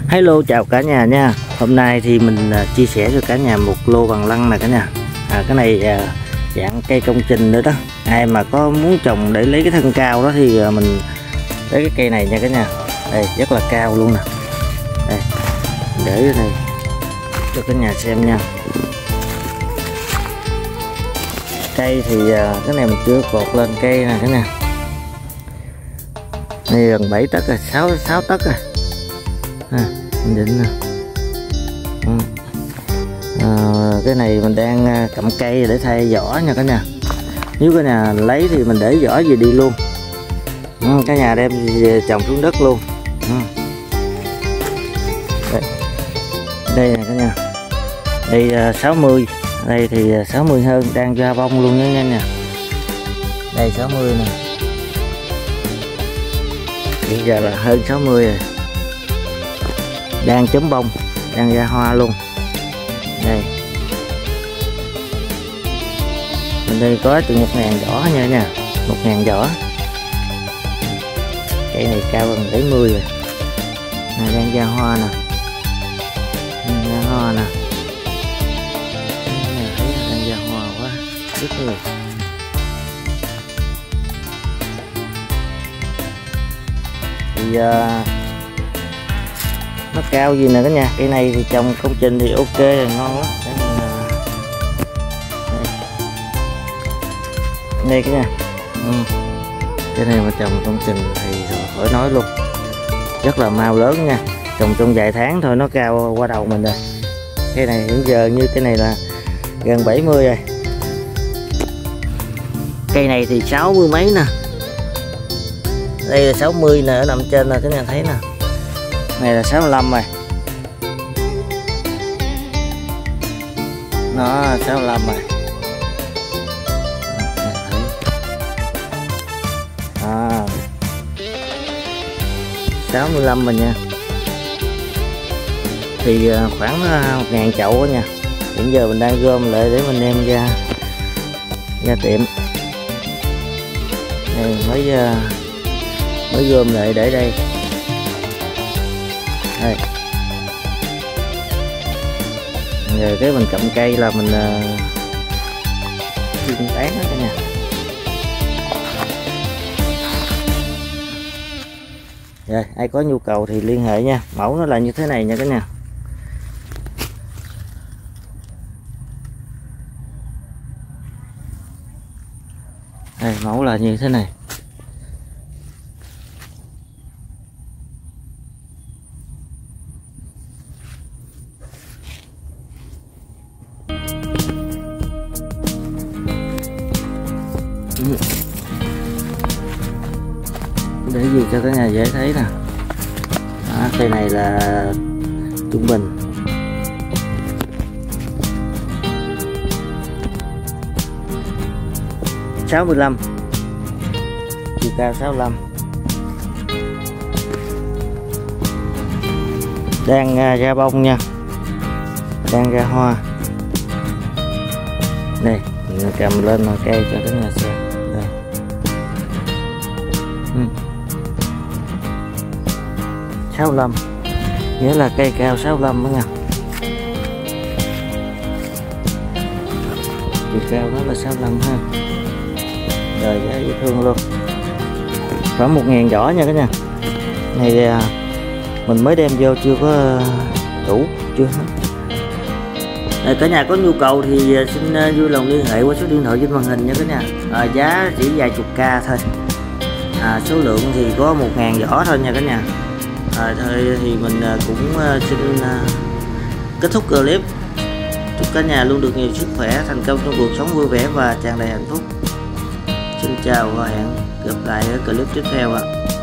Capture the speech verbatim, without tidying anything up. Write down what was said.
Hello, chào cả nhà nha. Hôm nay thì mình chia sẻ cho cả nhà một lô bằng lăng nè cả nhà. à, Cái này à, dạng cây công trình nữa đó. Ai mà có muốn trồng để lấy cái thân cao đó thì mình lấy cái cây này nha cả nhà. Đây rất là cao luôn nè. Đây, để cái này cho cả nhà xem nha. Cây thì à, cái này mình chưa cột lên cây nè cả nhà. Đây gần bảy tấc rồi, sáu sáu tấc rồi. À, mình định nè. Ừ. À, cái này mình đang cặm cây để thay vỏ nha cả nhà. Nếu cả nhà lấy thì mình để vỏ về đi luôn. Ừ, cả nhà đem về trồng xuống đất luôn. Ừ. Đây. Đây nè cả nhà. Đây sáu mươi, đây thì sáu mươi hơn, đang ra bông luôn nha nha. Đây sáu mươi nè. Bây giờ là hơn sáu mươi rồi. Đang chấm bông, đang ra hoa luôn. Đây. Bên đây có từ một ngàn vỏ nha nha. Một ngàn vỏ. Cây này cao gần bảy mươi rồi. Này đang ra hoa nè. Đang ra hoa nè. Thấy đang ra hoa quá. Rất rồi. Thì uh, nó cao gì nè cả nhà. Cây này thì trồng công trình thì ok rồi, ngon lắm. Đây, đây cả nhà. Ừ. Cái này mà trồng công trình thì khỏi nói luôn, rất là mau lớn nha. Trồng trong vài tháng thôi nó cao qua đầu mình rồi. Cái này hiện giờ như cái này là gần bảy mươi rồi. Cây này thì sáu mươi mấy nè. Đây là sáu mươi nè, ở nằm trên là các nhà thấy nè. Này là sáu mươi lăm rồi. Nó sáu mươi lăm rồi. À, sáu mươi lăm rồi nha. Thì khoảng một ngàn chậu đó nha. Hiện giờ mình đang gom lại để mình đem ra ra tiệm. Đây mới mới gom lại để đây. Đây. Rồi cái mình cặm cây là mình uh, bán đó cả nhà. Rồi ai có nhu cầu thì liên hệ nha. Mẫu nó là như thế này nha cả nhà. Đây mẫu là như thế này. Để gì cho cả nhà dễ thấy nè. Đó, cây này là trung bình. sáu mươi lăm. Chiều cao sáu mươi lăm. Đang uh, ra bông nha. Đang ra hoa. Đây, mình cầm lên mà cây cho cả nhà xem. Đây. Ừ. sáu mươi lăm, nghĩa là cây cao sáu mươi lăm đó nha. Chiều cao đó là sáu mươi lăm ha. Rồi giá dễ thương luôn. Khoảng một ngàn vỏ nha cả nhà. Này mình mới đem vô chưa có đủ, chưa hết. Để cả nhà có nhu cầu thì xin vui lòng liên hệ qua số điện thoại trên màn hình nha cả nhà. À, giá chỉ vài chục k thôi. À, số lượng thì có một ngàn vỏ thôi nha cả nhà. À, thôi thì mình cũng xin kết thúc clip. Chúc cả nhà luôn được nhiều sức khỏe, thành công trong cuộc sống vui vẻ và tràn đầy hạnh phúc. Xin chào và hẹn gặp lại ở clip tiếp theo ạ.